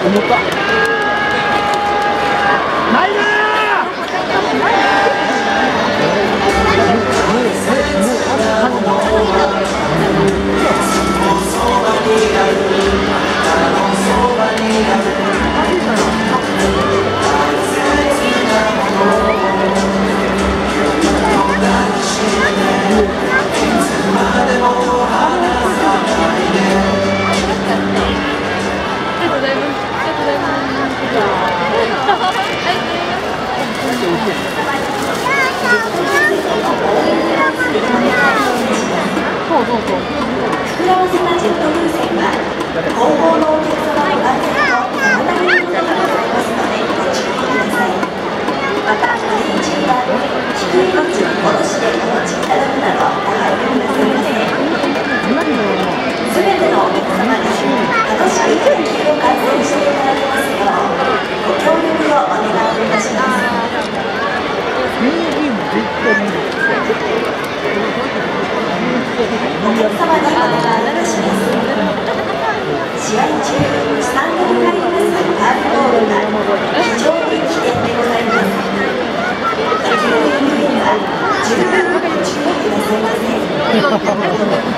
思った。ないな膨らませたジェット風船は後方のお客様の安全を妨げることがございますのでご注意ください。またトレイン中は低い位置に戻してお持ちいただくなどお配慮くださいませ。すべてのお客様に楽しく野球を観戦していただけますようご協力をお願いいたします。お客様にお願いいたします。試合中、スタンドに入りますファウルボールが非常に危険でございます。野球の行方には十分ご注意くださいませ。